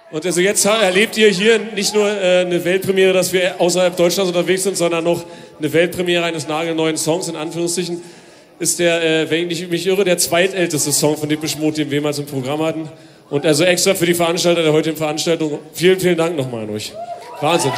Und also jetzt erlebt ihr hier nicht nur eine Weltpremiere, dass wir außerhalb Deutschlands unterwegs sind, sondern noch eine Weltpremiere eines nagelneuen Songs, in Anführungsstrichen. Ist der, wenn ich mich irre, der zweitälteste Song von Depeche Mode, den wir jemals im Programm hatten. Und also extra für die Veranstalter der heutigen Veranstaltung, vielen, vielen Dank nochmal an euch. Wahnsinn.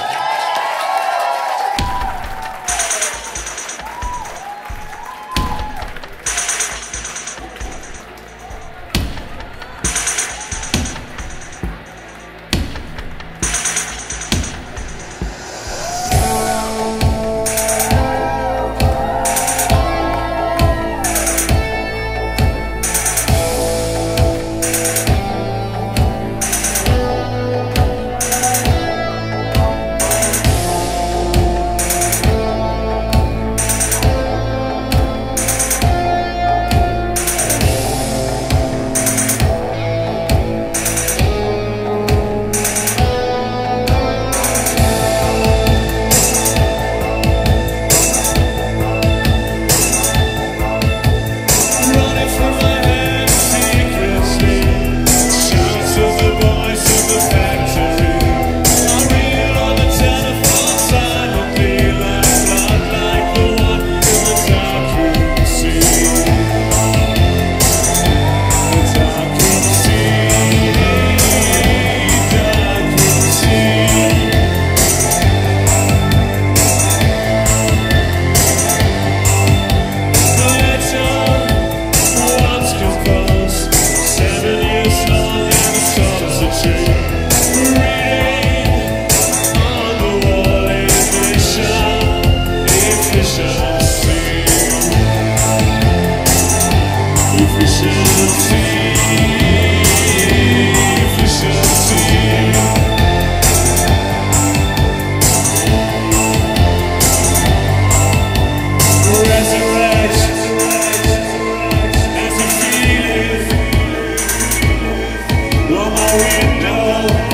Window